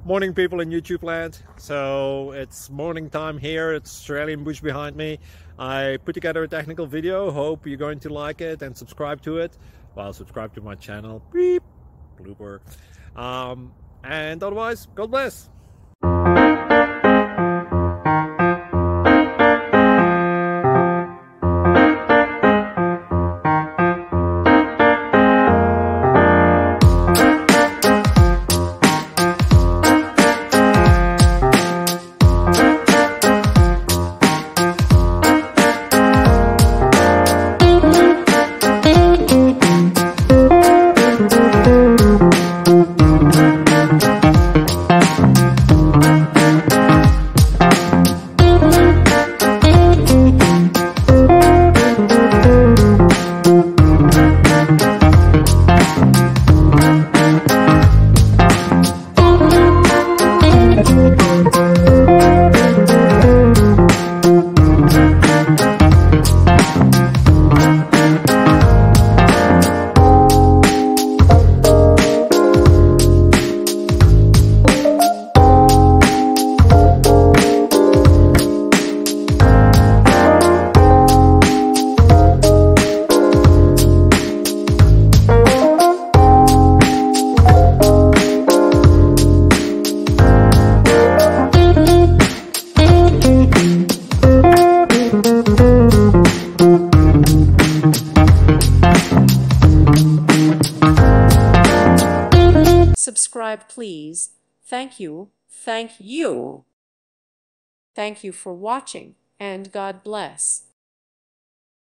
Morning, people in YouTube land. So it's morning time here. It's Australian bush behind me. I put together a technical video. Hope you're going to like it and subscribe to it. Well, subscribe to my channel. Beep. Blooper. And otherwise, God bless. Subscribe, please. Thank you. Thank you. Thank you for watching, and God bless.